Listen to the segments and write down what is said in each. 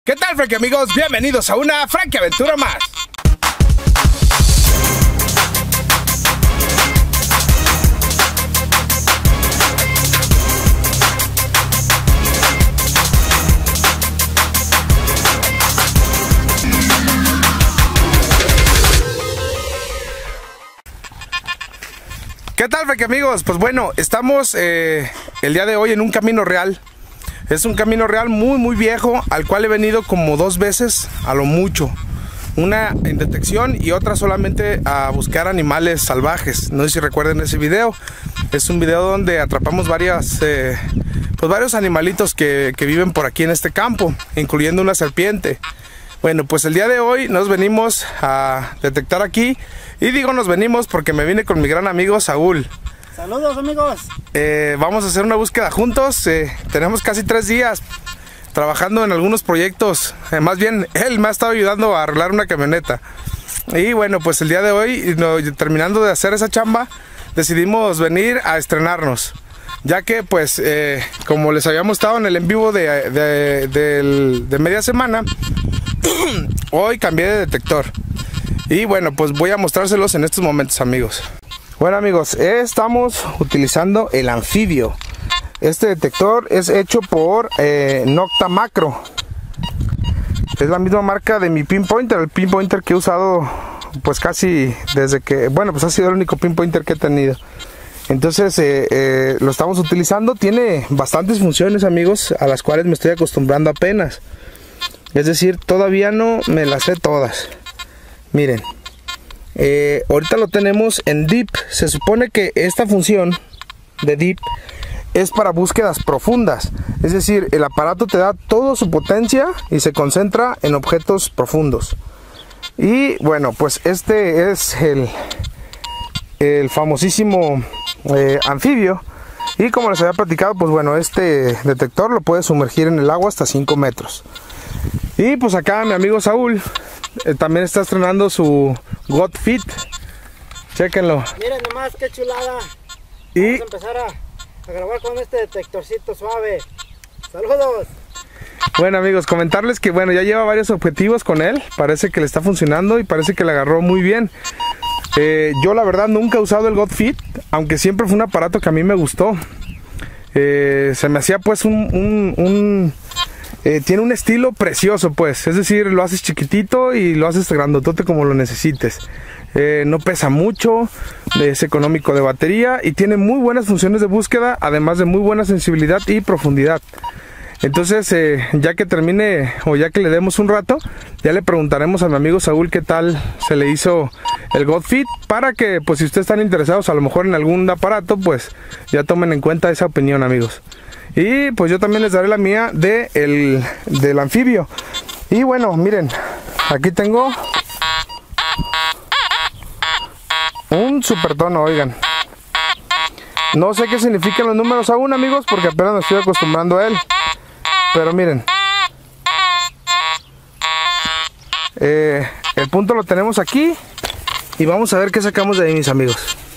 ¿Qué tal, Frankie amigos? Bienvenidos a una Frankie aventura más. ¿Qué tal, Frankie amigos? Pues bueno, estamos el día de hoy en un camino real. Es un camino real muy viejo, al cual he venido como 2 veces a lo mucho. Una en detección y otra solamente a buscar animales salvajes. No sé si recuerden ese video. Es un video donde atrapamos varios animalitos que viven por aquí en este campo, incluyendo una serpiente. Bueno, pues el día de hoy nos venimos a detectar aquí. Y digo nos venimos porque me vine con mi gran amigo Saúl. Saludos, amigos. Vamos a hacer una búsqueda juntos. Tenemos casi 3 días trabajando en algunos proyectos. Más bien, él me ha estado ayudando a arreglar una camioneta. Y bueno, pues el día de hoy, terminando de hacer esa chamba, decidimos venir a estrenarnos. Ya que pues, como les habíamos estado en el en vivo de media semana, hoy cambié de detector. Y bueno, pues voy a mostrárselos en estos momentos, amigos. Bueno, amigos, estamos utilizando el anfibio. Este detector es hecho por Nocta Macro. Es la misma marca de mi pinpointer, el pinpointer que he usado pues casi desde que, bueno, pues ha sido el único pinpointer que he tenido. Entonces lo estamos utilizando. Tiene bastantes funciones, amigos, a las cuales me estoy acostumbrando apenas. Es decir, todavía no me las sé todas. Miren. Ahorita lo tenemos en Deep. Se supone que esta función de Deep es para búsquedas profundas. Es decir, el aparato te da toda su potencia y se concentra en objetos profundos. Y bueno, pues este es el famosísimo anfibio. Y como les había platicado, pues bueno, este detector lo puede sumergir en el agua hasta 5 metros. Y pues acá mi amigo Saúl también está estrenando su Godfit. Chéquenlo. Miren nomás qué chulada. Y vamos a empezar a grabar con este detectorcito suave. Saludos. Bueno, amigos, comentarles que bueno, ya lleva varios objetivos con él. Parece que le está funcionando y parece que le agarró muy bien. Yo la verdad nunca he usado el Godfit, aunque siempre fue un aparato que a mí me gustó. Se me hacía pues tiene un estilo precioso, pues, es decir, lo haces chiquitito y lo haces grandotote como lo necesites. No pesa mucho, es económico de batería y tiene muy buenas funciones de búsqueda, además de muy buena sensibilidad y profundidad. Entonces, ya que termine o ya que le demos un rato, ya le preguntaremos a mi amigo Saúl qué tal se le hizo el Godfit, para que, pues, si ustedes están interesados a lo mejor en algún aparato, pues, ya tomen en cuenta esa opinión, amigos. Y pues yo también les daré la mía del anfibio. Y bueno, miren, aquí tengo un super tono, oigan. No sé qué significan los números aún, amigos, porque apenas me estoy acostumbrando a él. Pero miren, el punto lo tenemos aquí. Y vamos a ver qué sacamos de ahí, mis amigos.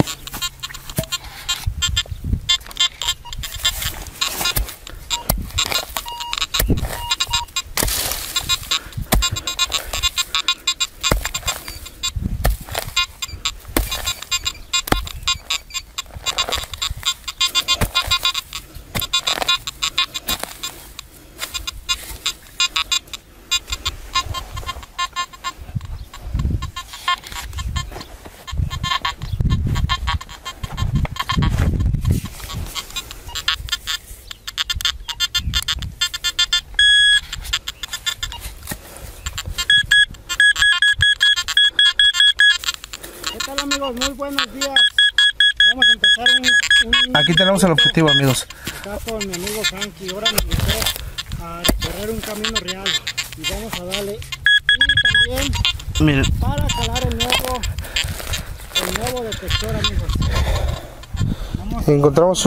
Amigos, muy buenos días. Vamos a empezar Aquí tenemos el objetivo, amigos. Acá con mi amigo Frankie. Ahora me invitó a recorrer un camino real y vamos a darle. Y también miren, para calar el nuevo detector, amigos. Encontramos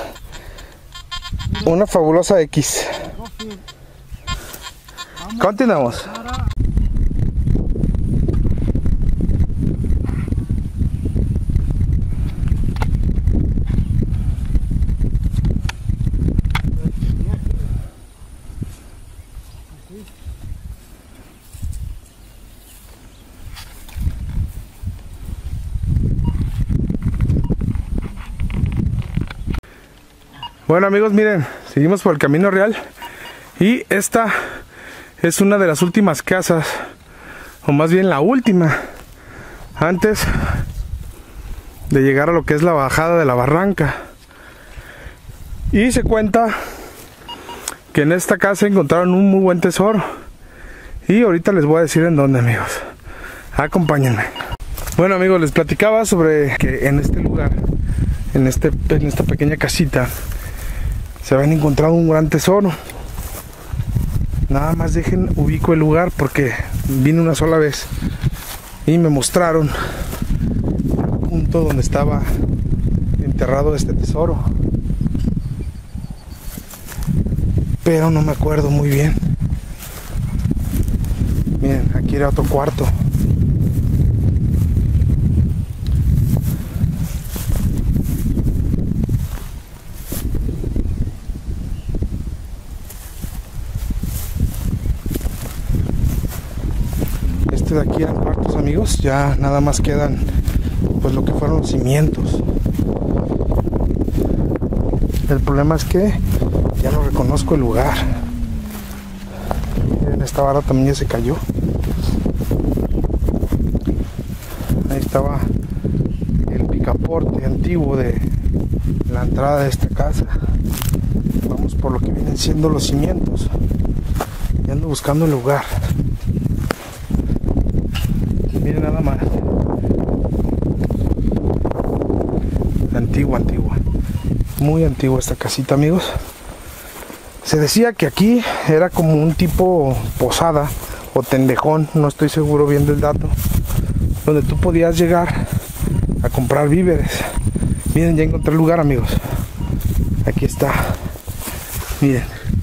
una fabulosa X. Continuamos. Bueno amigos, miren, seguimos por el camino real y esta es una de las últimas casas, o más bien la última, antes de llegar a lo que es la bajada de la barranca. Y se cuenta que en esta casa encontraron un muy buen tesoro. Y ahorita les voy a decir en dónde, amigos. Acompáñenme. Bueno amigos, les platicaba sobre que en este lugar, en esta pequeña casita, se habían encontrado un gran tesoro. Nada más dejen ubico el lugar porque vine una sola vez y me mostraron el punto donde estaba enterrado este tesoro, pero no me acuerdo muy bien. Miren, aquí era otro cuarto. De aquí eran cuartos, amigos. Ya nada más quedan pues lo que fueron los cimientos. El problema es que ya no reconozco el lugar. Miren, esta vara también ya se cayó. Ahí estaba el picaporte antiguo de la entrada de esta casa. Vamos por lo que vienen siendo los cimientos y ando buscando el lugar. Miren nada más. Antigua. Muy antigua esta casita, amigos. Se decía que aquí era como un tipo posada o tendejón, no estoy seguro bien del dato, donde tú podías llegar a comprar víveres. Miren, ya encontré el lugar, amigos. Aquí está. Miren.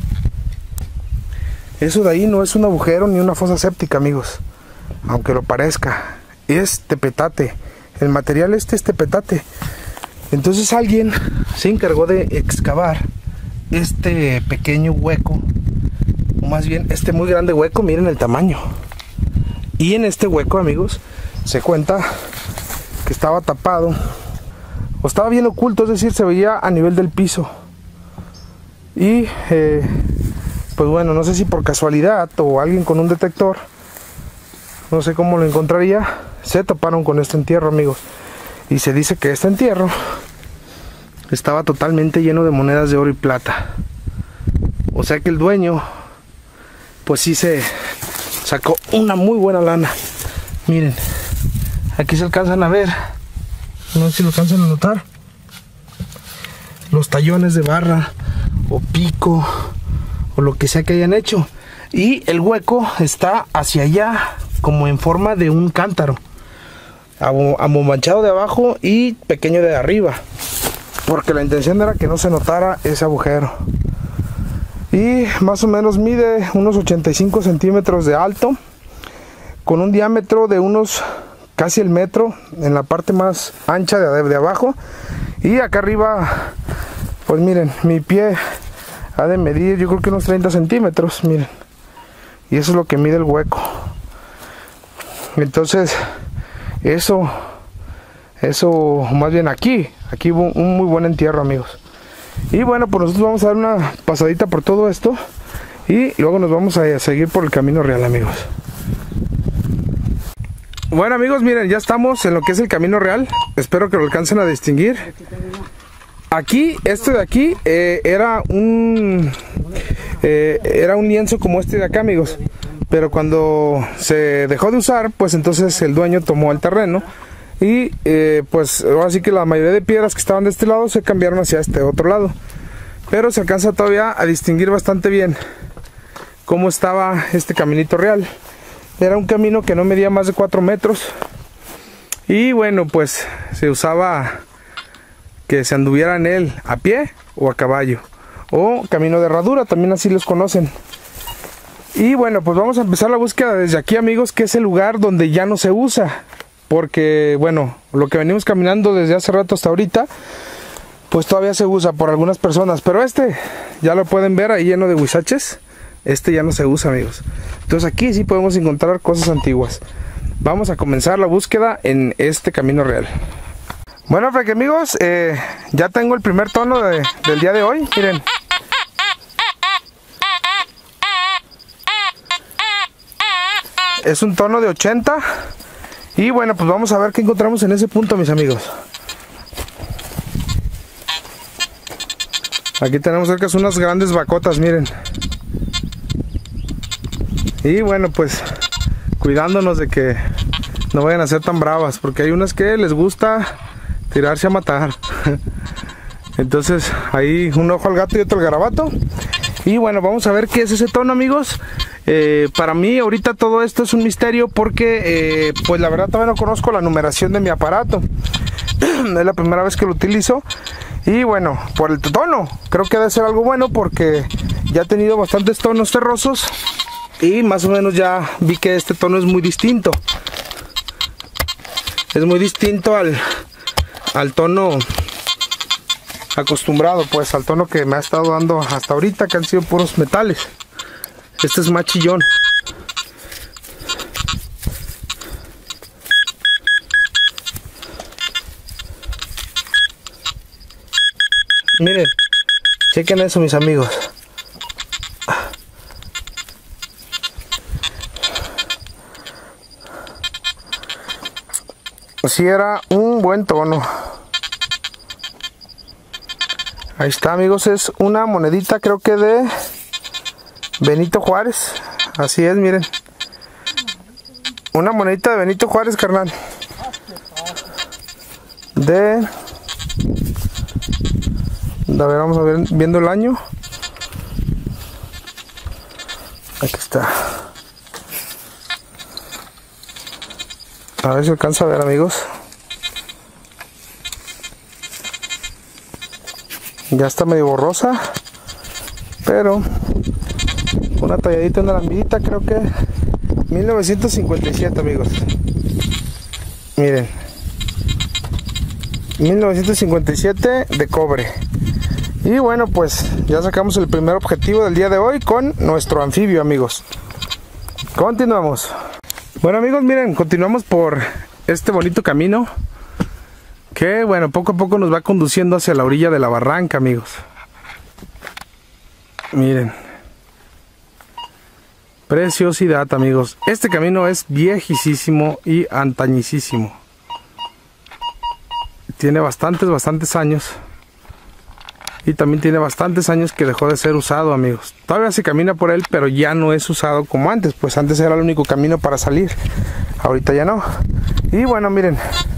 Eso de ahí no es un agujero ni una fosa séptica, amigos. Aunque lo parezca, es tepetate. El material es tepetate. Entonces alguien se encargó de excavar este pequeño hueco, o más bien este muy grande hueco. Miren el tamaño. Y en este hueco, amigos, se cuenta que estaba tapado o estaba bien oculto, es decir, se veía a nivel del piso. Y pues bueno, no sé si por casualidad o alguien con un detector, no sé cómo lo encontraría, se toparon con este entierro, amigos. Y se dice que este entierro estaba totalmente lleno de monedas de oro y plata. O sea que el dueño, pues sí se sacó una muy buena lana. Miren, aquí se alcanzan a ver, no sé si lo alcanzan a notar, los tallones de barra o pico o lo que sea que hayan hecho. Y el hueco está hacia allá, como en forma de un cántaro, amomachado de abajo y pequeño de arriba, porque la intención era que no se notara ese agujero. Y más o menos mide unos 85 centímetros de alto, con un diámetro de unos casi el metro en la parte más ancha de abajo. Y acá arriba, pues miren, mi pie ha de medir yo creo que unos 30 centímetros, miren. Y eso es lo que mide el hueco. Entonces, eso más bien aquí hubo un muy buen entierro, amigos. Y bueno, pues nosotros vamos a dar una pasadita por todo esto y luego nos vamos a seguir por el camino real, amigos. Bueno, amigos, miren, ya estamos en lo que es el camino real. Espero que lo alcancen a distinguir. Aquí, esto de aquí era un lienzo como este de acá, amigos. Pero cuando se dejó de usar, pues entonces el dueño tomó el terreno y pues ahora sí que la mayoría de piedras que estaban de este lado se cambiaron hacia este otro lado. Pero se alcanza todavía a distinguir bastante bien cómo estaba este caminito real. Era un camino que no medía más de 4 metros y bueno, pues se usaba que se anduviera en él a pie o a caballo, o camino de herradura, también así los conocen. Y bueno, pues vamos a empezar la búsqueda desde aquí, amigos, que es el lugar donde ya no se usa, porque bueno, lo que venimos caminando desde hace rato hasta ahorita, pues todavía se usa por algunas personas, pero este ya lo pueden ver ahí lleno de huizaches. Este ya no se usa, amigos. Entonces aquí sí podemos encontrar cosas antiguas. Vamos a comenzar la búsqueda en este camino real. Bueno, Freque amigos, ya tengo el primer tono del día de hoy, miren. Es un tono de 80. Y bueno, pues vamos a ver qué encontramos en ese punto, mis amigos. Aquí tenemos cerca unas grandes bacotas, miren. Y bueno, pues cuidándonos de que no vayan a ser tan bravas, porque hay unas que les gusta tirarse a matar. Entonces ahí un ojo al gato y otro al garabato. Y bueno, vamos a ver qué es ese tono, amigos. Para mí ahorita todo esto es un misterio porque pues la verdad todavía no conozco la numeración de mi aparato. Es la primera vez que lo utilizo. Y bueno, por el tono creo que debe ser algo bueno, porque ya he tenido bastantes tonos terrosos y más o menos ya vi que este tono es muy distinto. Es muy distinto al tono acostumbrado, pues al tono que me ha estado dando hasta ahorita, que han sido puros metales. Este es más chillón. Miren, chequen eso, mis amigos. Así era un buen tono. Ahí está, amigos, es una monedita, creo que de Benito Juárez. Así es, miren. Una monedita de Benito Juárez, carnal. A ver, vamos a ver, viendo el año. Aquí está. A ver si alcanza a ver, amigos. Ya está medio borrosa, pero una talladita, una lambidita, creo que 1957, amigos. Miren, 1957 de cobre. Y bueno, pues ya sacamos el primer objetivo del día de hoy con nuestro anfibio, amigos. Continuamos. Bueno, amigos, miren, continuamos por este bonito camino que, bueno, poco a poco nos va conduciendo hacia la orilla de la barranca, amigos. Miren. Preciosidad, amigos. Este camino es viejísimo y antañísimo. Tiene bastantes años. Y también tiene bastantes años que dejó de ser usado, amigos. Todavía se camina por él, pero ya no es usado como antes. Pues antes era el único camino para salir. Ahorita ya no. Y bueno, miren.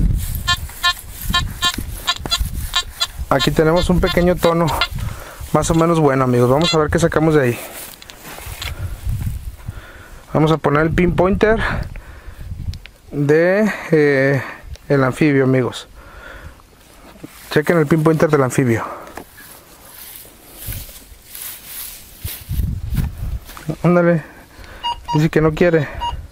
Aquí tenemos un pequeño tono más o menos bueno, amigos. Vamos a ver qué sacamos de ahí. Vamos a poner el pin pointer de el anfibio, amigos. Chequen el pin pointer del anfibio. Ándale, dice que no quiere.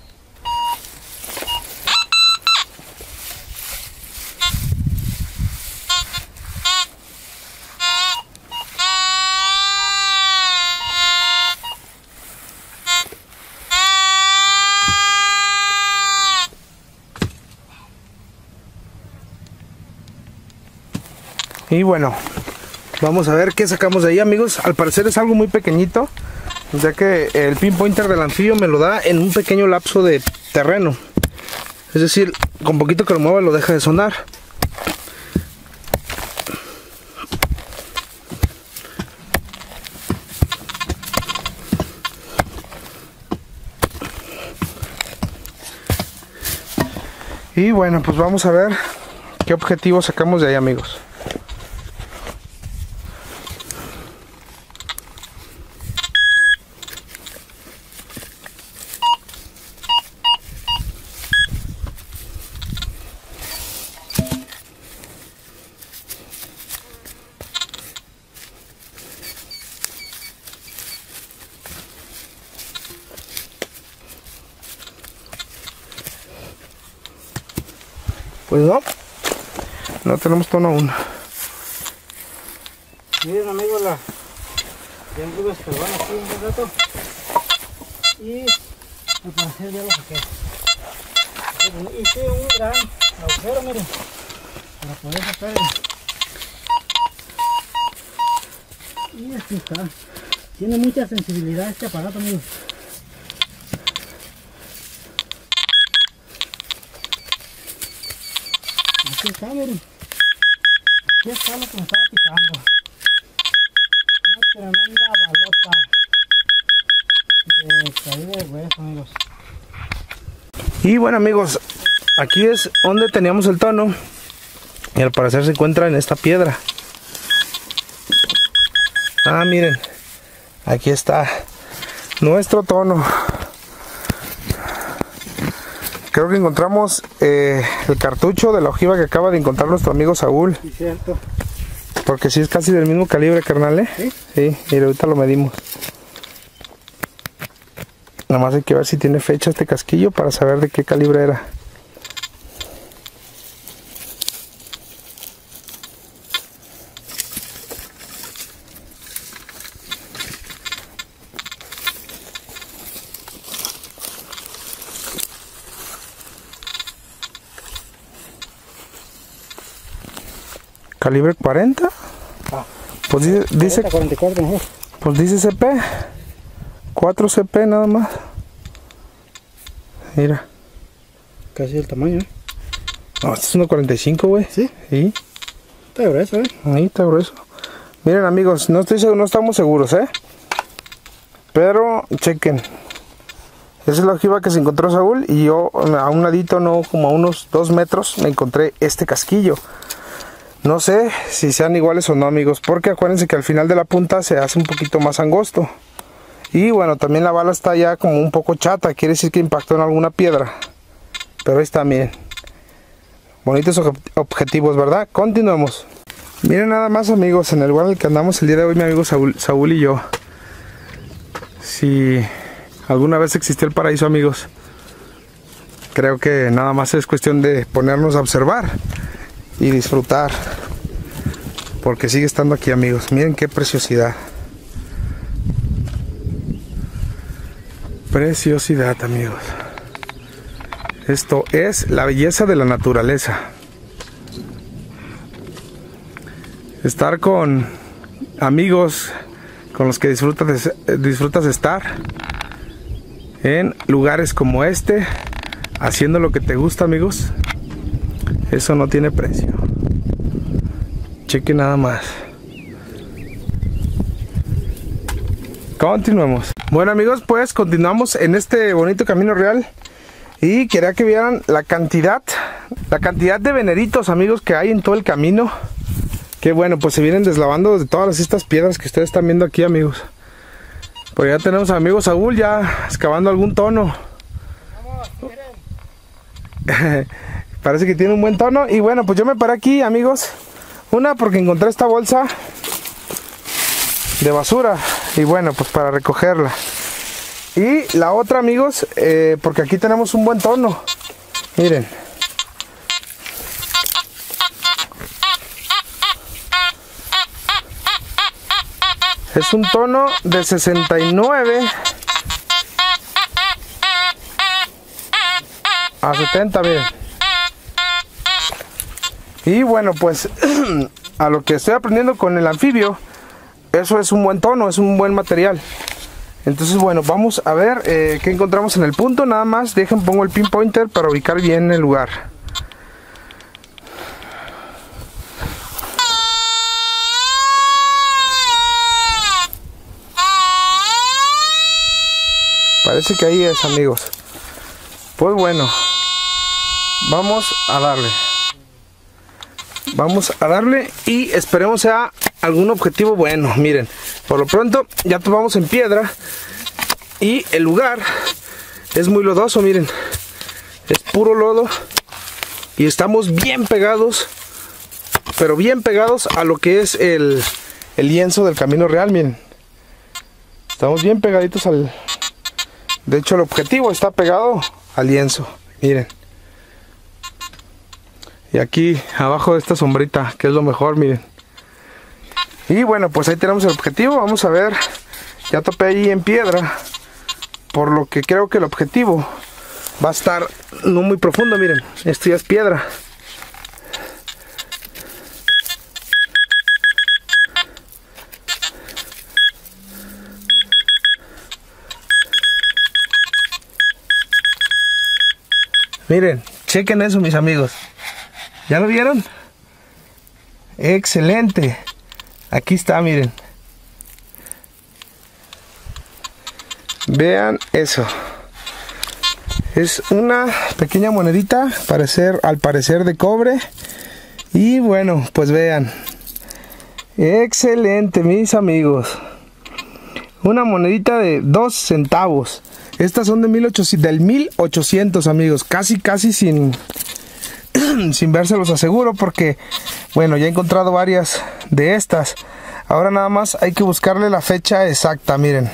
Y bueno, vamos a ver qué sacamos de ahí, amigos. Al parecer es algo muy pequeñito, ya que el pin pointer del anfibio me lo da en un pequeño lapso de terreno. Es decir, con poquito que lo mueva lo deja de sonar. Y bueno, pues vamos a ver qué objetivo sacamos de ahí, amigos. Pues no tenemos tono aún. Miren, amigos, ya anduve escarbando aquí un buen rato y al parecer ya lo saqué. Hice un gran agujero, miren. para poder sacar. Y así está. Tiene mucha sensibilidad este aparato, amigos. Aquí está, miren. Aquí está lo que me estaba picando. Una tremenda balota de caída de hueso, amigos. Y bueno, amigos, aquí es donde teníamos el tono. Y al parecer se encuentra en esta piedra. Ah, miren. Aquí está nuestro tono. Creo que encontramos el cartucho de la ojiva que acaba de encontrar nuestro amigo Saúl. Sí, cierto. Porque sí es casi del mismo calibre, carnal, ¿eh? Sí. Sí, y ahorita lo medimos. Nada más hay que ver si tiene fecha este casquillo para saber de qué calibre era. ¿Calibre 40? Ah, pues dice 44 mejor. Pues dice CP. 4 CP nada más. Mira. Casi el tamaño, ¿eh? No, este es 1.45, güey. ¿Sí? Sí. Está grueso, ¿eh? Ahí está grueso. Miren, amigos, no estamos seguros, ¿eh? Pero chequen. Esa es la ojiva que se encontró Saúl. Y yo a un ladito, no como a unos 2 metros, me encontré este casquillo. No sé si sean iguales o no, amigos, porque acuérdense que al final de la punta se hace un poquito más angosto. Y bueno, también la bala está ya como un poco chata, quiere decir que impactó en alguna piedra. Pero ahí está, miren. Bonitos objetivos, ¿verdad? Continuemos. Miren nada más, amigos, en el lugar en el que andamos el día de hoy, mi amigo Saúl y yo. Si alguna vez existió el paraíso, amigos, creo que nada más es cuestión de ponernos a observar y disfrutar, porque sigue estando aquí, amigos. Miren qué preciosidad. Preciosidad, amigos. Esto es la belleza de la naturaleza. Estar con amigos con los que disfrutas estar en lugares como este, haciendo lo que te gusta, amigos. Eso no tiene precio. Cheque nada más. Continuemos. Bueno, amigos, pues continuamos en este bonito camino real. Y quería que vieran la cantidad de veneritos, amigos, que hay en todo el camino. Que bueno, pues se vienen deslavando de todas estas piedras que ustedes están viendo aquí, amigos. Pues ya tenemos a amigo Saúl ya excavando algún tono. Vamos, miren. Parece que tiene un buen tono. Y bueno, pues yo me paré aquí, amigos. Una, porque encontré esta bolsa de basura. Y bueno, pues para recogerla. Y la otra, amigos, porque aquí tenemos un buen tono. Miren. Es un tono de 69 a 70, miren. Y bueno, pues a lo que estoy aprendiendo con el anfibio, eso es un buen tono, es un buen material. Entonces bueno, vamos a ver qué encontramos en el punto. Nada más, pongo el pinpointer para ubicar bien el lugar. Parece que ahí es, amigos. Pues bueno, vamos a darle. Vamos a darle y esperemos sea algún objetivo bueno. Miren, por lo pronto ya tomamos en piedra y el lugar es muy lodoso, miren. Es puro lodo y estamos bien pegados, pero bien pegados a lo que es el lienzo del camino real, miren. Estamos bien pegaditos al... De hecho, el objetivo está pegado al lienzo, miren. Y aquí abajo de esta sombrita, que es lo mejor, miren. Y bueno, pues ahí tenemos el objetivo. Vamos a ver. Ya topé ahí en piedra, por lo que creo que el objetivo va a estar no muy profundo, miren. Esto ya es piedra. Miren, chequen eso, mis amigos. ¿Ya lo vieron? Excelente. Aquí está, miren. Vean eso. Es una pequeña monedita, al parecer de cobre. Y bueno, pues vean. Excelente, mis amigos. Una monedita de 2 centavos. Estas son del 1800, amigos. Casi sin verse los aseguro, porque bueno, ya he encontrado varias de estas. Ahora nada más hay que buscarle la fecha exacta, miren.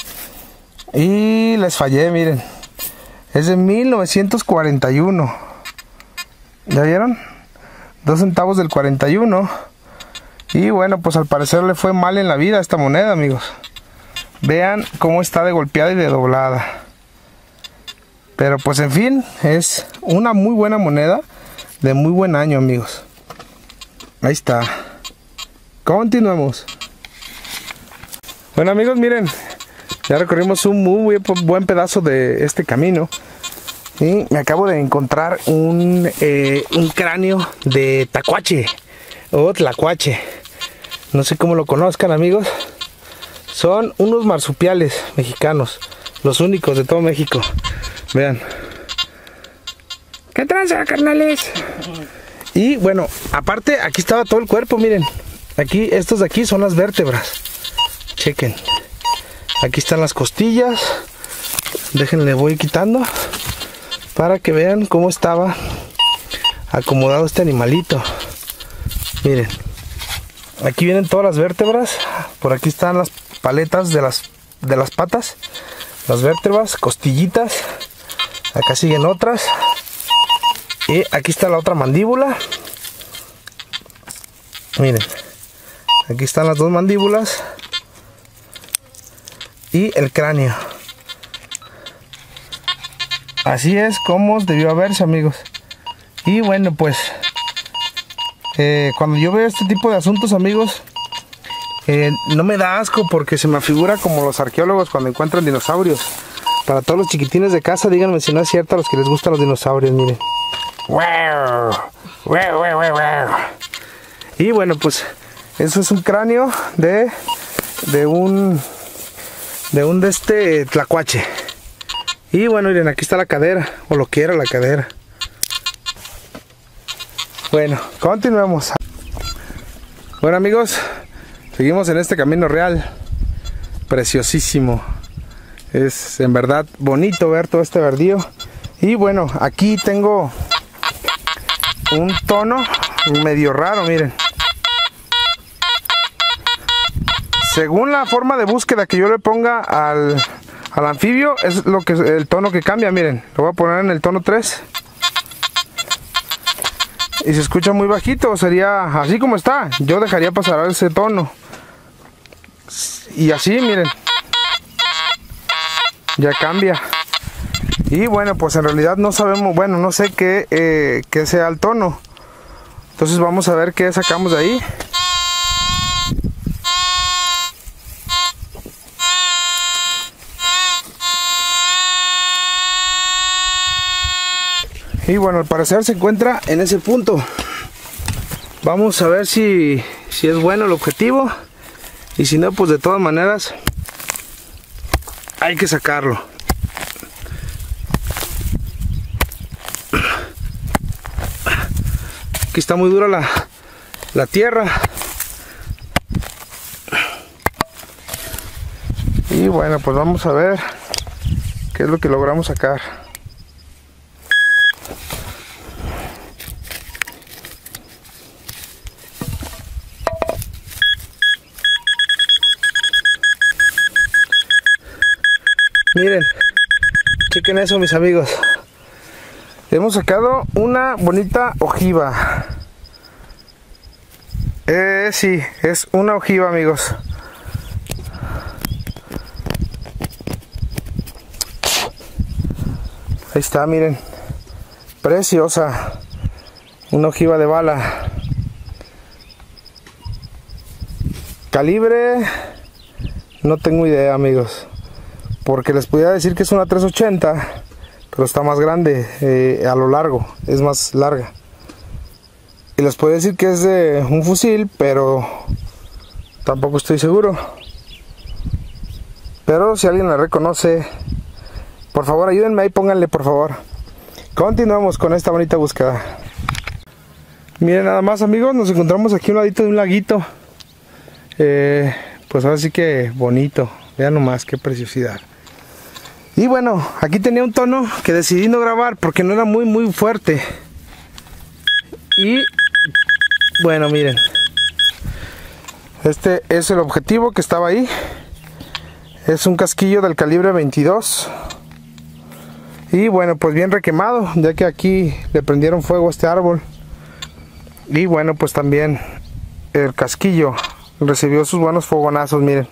Y les fallé, miren. Es de 1941. ¿Ya vieron? 2 centavos del 41. Y bueno, pues al parecer le fue mal en la vida a esta moneda, amigos. Vean cómo está de golpeada y de doblada. Pero pues en fin, es una muy buena moneda de muy buen año, amigos. Ahí está. Continuemos. Bueno, amigos, miren. Ya recorrimos un muy buen pedazo de este camino. Y me acabo de encontrar un cráneo de tacuache o tlacuache. No sé cómo lo conozcan, amigos. Son unos marsupiales mexicanos, los únicos de todo México. Vean. ¿Qué tranza, carnales? Y bueno, aparte aquí estaba todo el cuerpo, miren. Aquí, estos de aquí son las vértebras. Chequen. Aquí están las costillas. Déjenle, voy quitando para que vean cómo estaba acomodado este animalito. Miren. Aquí vienen todas las vértebras. Por aquí están las paletas de las patas. Las vértebras, costillitas. Acá siguen otras. Y aquí está la otra mandíbula. Miren. Aquí están las dos mandíbulas. Y el cráneo. Así es como debió haberse, amigos. Y bueno, pues cuando yo veo este tipo de asuntos, amigos, no me da asco, porque se me figura como los arqueólogos cuando encuentran dinosaurios. Para todos los chiquitines de casa, díganme si no es cierto, a los que les gustan los dinosaurios, miren. Y bueno, pues eso es un cráneo de un tlacuache. Y bueno, miren, aquí está la cadera, o lo que era la cadera. Bueno, continuemos. Bueno, amigos, seguimos en este camino real. Preciosísimo. Es en verdad bonito ver todo este verdío. Y bueno, aquí tengo un tono medio raro, miren. Según la forma de búsqueda que yo le ponga al anfibio, es el tono que cambia, miren. Lo voy a poner en el tono 3. Y se escucha muy bajito, sería así como está. Yo dejaría pasar ese tono. Y así, miren. Ya cambia. Y bueno, pues en realidad no sabemos, bueno, no sé qué sea el tono. Entonces vamos a ver qué sacamos de ahí. Y bueno, al parecer se encuentra en ese punto. Vamos a ver si es bueno el objetivo. Y si no, pues de todas maneras hay que sacarlo. Aquí está muy dura la tierra. Y bueno, pues vamos a ver qué es lo que logramos sacar. Miren, chequen eso, mis amigos. Hemos sacado una bonita ojiva. Sí, es una ojiva, amigos. Ahí está, miren. Preciosa. Una ojiva de bala. Calibre, no tengo idea, amigos. Porque les podía decir que es una 380, pero está más grande a lo largo, es más larga. Y les puedo decir que es de un fusil, pero tampoco estoy seguro. Pero si alguien la reconoce, por favor ayúdenme ahí, pónganle por favor. Continuamos con esta bonita búsqueda. Miren nada más, amigos, nos encontramos aquí a un ladito de un laguito. Pues ahora sí que bonito. Vean nomás qué preciosidad. Y bueno, aquí tenía un tono que decidí no grabar porque no era muy fuerte. Y bueno, miren, este es el objetivo que estaba ahí. Es un casquillo del calibre 22. Y bueno, pues bien requemado, ya que aquí le prendieron fuego a este árbol. Y bueno, pues también el casquillo recibió sus buenos fogonazos, miren.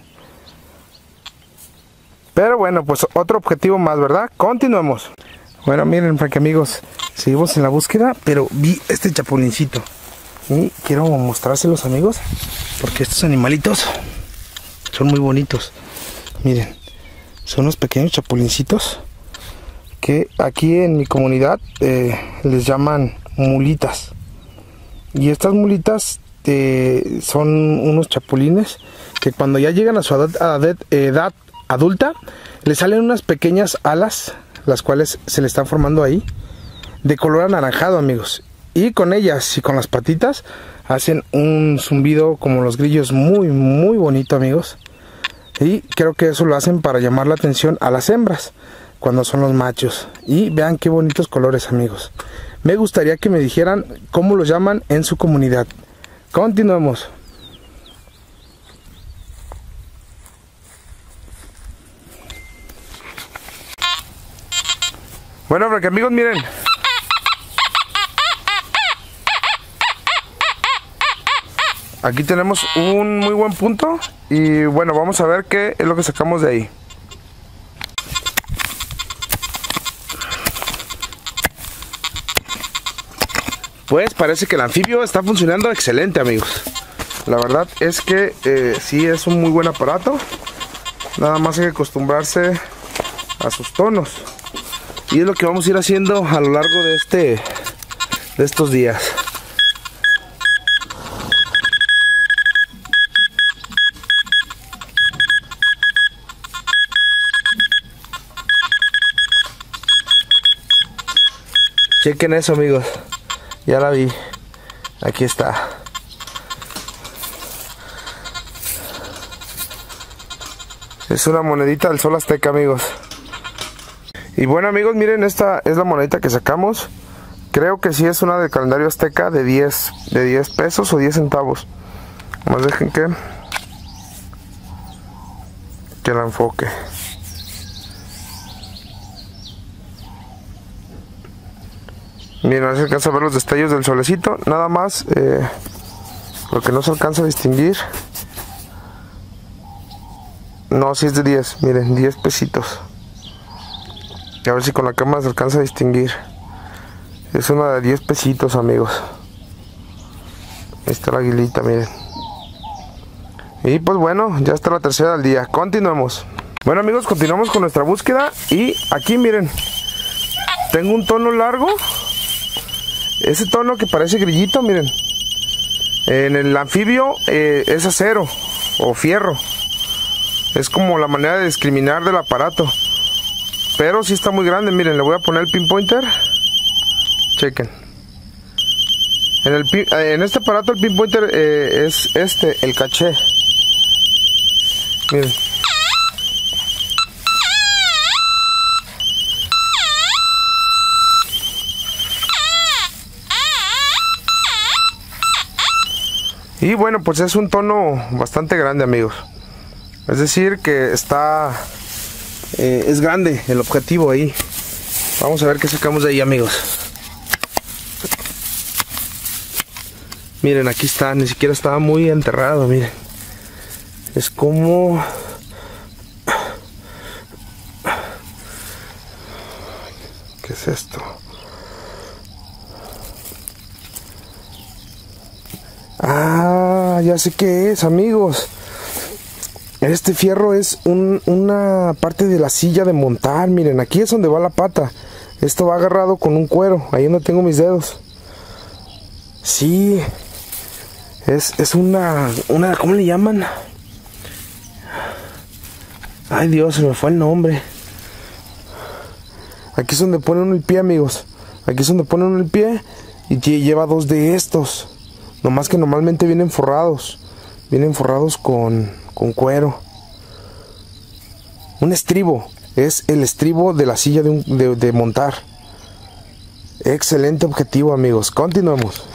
Pero bueno, pues otro objetivo más, ¿verdad? Continuemos. Bueno, miren, Frankie amigos, seguimos en la búsqueda, pero vi este chapulincito. Y quiero mostrárselos, amigos, porque estos animalitos son muy bonitos. Miren, son los pequeños chapulincitos que aquí en mi comunidad les llaman mulitas. Y estas mulitas son unos chapulines que cuando ya llegan a su edad adulta, le salen unas pequeñas alas, las cuales se le están formando ahí, de color anaranjado, amigos. Y con ellas y con las patitas hacen un zumbido como los grillos muy bonito, amigos. Y creo que eso lo hacen para llamar la atención a las hembras cuando son los machos. Y vean qué bonitos colores, amigos. Me gustaría que me dijeran cómo los llaman en su comunidad. Continuemos. Bueno, porque amigos, miren. Aquí tenemos un muy buen punto. Y bueno, vamos a ver qué es lo que sacamos de ahí. Pues parece que el anfibio está funcionando excelente, amigos. La verdad es que sí es un muy buen aparato. Nada más hay que acostumbrarse a sus tonos. Y es lo que vamos a ir haciendo a lo largo de estos días. Chequen eso, amigos. Ya la vi. Aquí está. Es una monedita del sol azteca, amigos. Y bueno, amigos, miren, esta es la monedita que sacamos. Creo que sí es una del calendario azteca de 10 pesos o 10 centavos. Más dejen que la enfoque. Miren, ahora se alcanza a ver los destellos del solecito. Nada más, lo que no se alcanza a distinguir. No, sí es de 10, miren, 10 pesitos. A ver si con la cámara se alcanza a distinguir. Es una de 10 pesitos, amigos. Ahí está la aguilita, miren. Y pues bueno, ya está la tercera del día. Continuemos. Bueno, amigos, continuamos con nuestra búsqueda. Y aquí, miren, tengo un tono largo. Ese tono que parece grillito, miren. En el anfibio es acero o fierro. Es como la manera de discriminar del aparato. Pero sí está muy grande, miren, le voy a poner el pinpointer. Chequen. En este aparato el pinpointer es el caché. Miren. Y bueno, pues es un tono bastante grande, amigos. Es decir que está... es grande el objetivo ahí. Vamos a ver qué sacamos de ahí, amigos. Miren, aquí está. Ni siquiera estaba muy enterrado, miren. Es como... ¿qué es esto? Ah, ya sé qué es, amigos. Este fierro es una parte de la silla de montar. Miren, aquí es donde va la pata. Esto va agarrado con un cuero, ahí no tengo mis dedos. Sí, es una, ¿cómo le llaman? Ay Dios, se me fue el nombre. Aquí es donde ponen el pie, amigos. Aquí es donde ponen el pie y lleva 2 de estos. Nomás que normalmente vienen forrados. Vienen forrados con cuero. Un estribo. Es el estribo de la silla de montar. Excelente objetivo, amigos. Continuamos.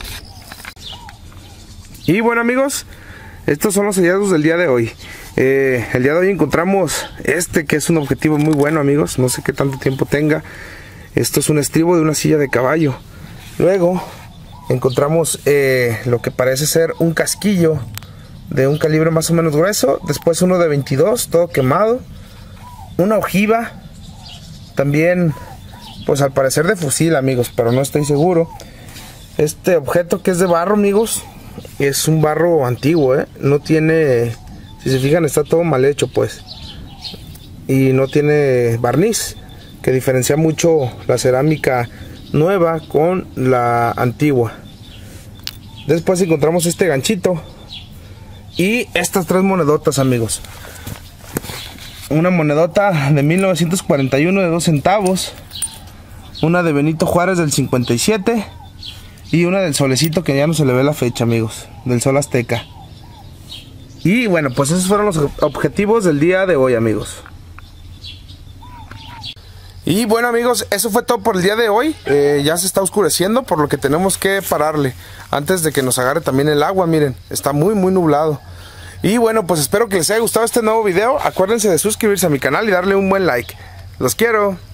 Y bueno, amigos, estos son los hallazgos del día de hoy. El día de hoy encontramos este que es un objetivo muy bueno, amigos. No sé qué tanto tiempo tenga. Esto es un estribo de una silla de caballo. Luego encontramos lo que parece ser un casquillo de un calibre más o menos grueso. Después uno de 22, todo quemado. Una ojiva. También, pues al parecer de fusil, amigos, pero no estoy seguro. Este objeto que es de barro, amigos, es un barro antiguo, no tiene, si se fijan, está todo mal hecho, pues. Y no tiene barniz, que diferencia mucho la cerámica nueva con la antigua. Después encontramos este ganchito y estas 3 monedotas, amigos. Una monedota de 1941 de 2 centavos, una de Benito Juárez del 57 y una del solecito que ya no se le ve la fecha, amigos, del sol azteca. Y bueno, pues esos fueron los objetivos del día de hoy, amigos. Y bueno, amigos, eso fue todo por el día de hoy. Ya se está oscureciendo, por lo que tenemos que pararle antes de que nos agarre también el agua. Miren, está muy nublado. Y bueno, pues espero que les haya gustado este nuevo video. Acuérdense de suscribirse a mi canal y darle un buen like. Los quiero.